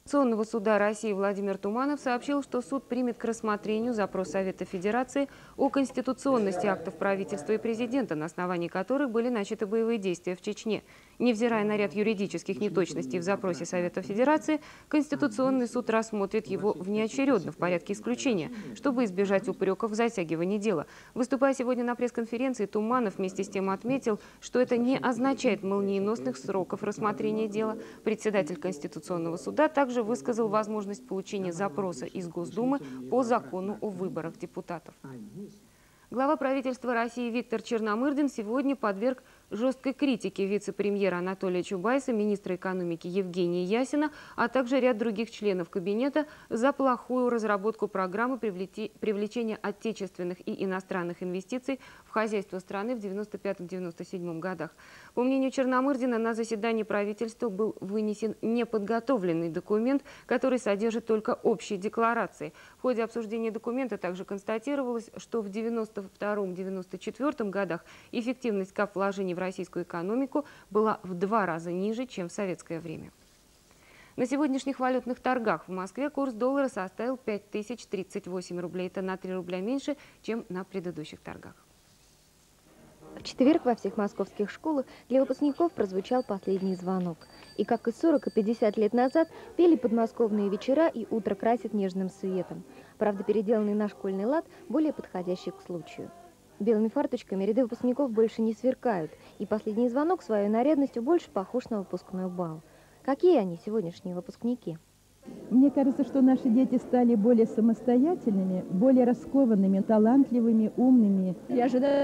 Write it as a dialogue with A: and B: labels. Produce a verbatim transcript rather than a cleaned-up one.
A: Конституционного суда России Владимир Туманов сообщил, что суд примет к рассмотрению запрос Совета Федерации о конституционности актов правительства и президента, на основании которых были начаты боевые действия в Чечне. Невзирая на ряд юридических неточностей в запросе Совета Федерации, Конституционный суд рассмотрит его внеочередно в порядке исключения, чтобы избежать упреков в затягивании дела. Выступая сегодня на пресс-конференции, Туманов вместе с тем отметил, что это не означает молниеносных сроков рассмотрения дела. Председатель Конституционного суда также высказал возможность получения запроса из Госдумы по закону о выборах депутатов. Глава правительства России Виктор Черномырдин сегодня подверг жесткой критике вице-премьера Анатолия Чубайса, министра экономики Евгения Ясина, а также ряд других членов кабинета за плохую разработку программы привлечения отечественных и иностранных инвестиций в хозяйство страны в девяносто пятом — девяносто седьмом годах. По мнению Черномырдина, на заседании правительства был вынесен неподготовленный документ, который содержит только общие декларации. В ходе обсуждения документа также констатировалось, что в девяносто втором — девяносто четвёртом годах эффективность кап вложений в российскую экономику была в два раза ниже, чем в советское время. На сегодняшних валютных торгах в Москве курс доллара составил пять тысяч тридцать восемь рублей. Это на три рубля меньше, чем на предыдущих торгах.
B: В четверг во всех московских школах для выпускников прозвучал последний звонок. И как и сорок и пятьдесят лет назад пели подмосковные вечера и утро красит нежным светом. Правда, переделанный на школьный лад более подходящий к случаю. Белыми фарточками ряды выпускников больше не сверкают, и последний звонок своей нарядностью больше похож на выпускной бал. Какие они, сегодняшние выпускники?
C: Мне кажется, что наши дети стали более самостоятельными, более раскованными, талантливыми, умными.
D: Я ожидаю